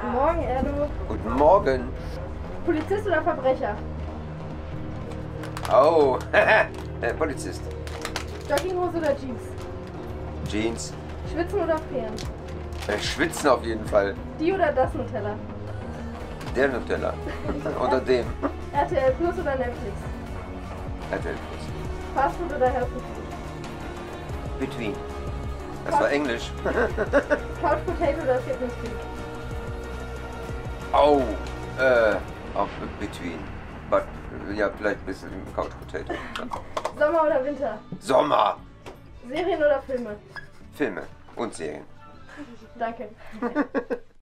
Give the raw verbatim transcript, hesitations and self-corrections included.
Guten Morgen, Erdo. Guten Morgen. Polizist oder Verbrecher? Oh, äh, Polizist. Jogginghose oder Jeans? Jeans. Schwitzen oder frieren? Äh, schwitzen auf jeden Fall. Die oder das Nutella? Der Nutella. Oder dem. R T L Plus oder Netflix? R T L Plus. Fastfood oder Healthy Food? Between. Das war Englisch. Couch Potato oder Fitness Freak? Oh, äh, auch Between. But, ja, vielleicht ein bisschen Couch Potato. Sommer oder Winter? Sommer. Serien oder Filme? Filme und Serien. Danke.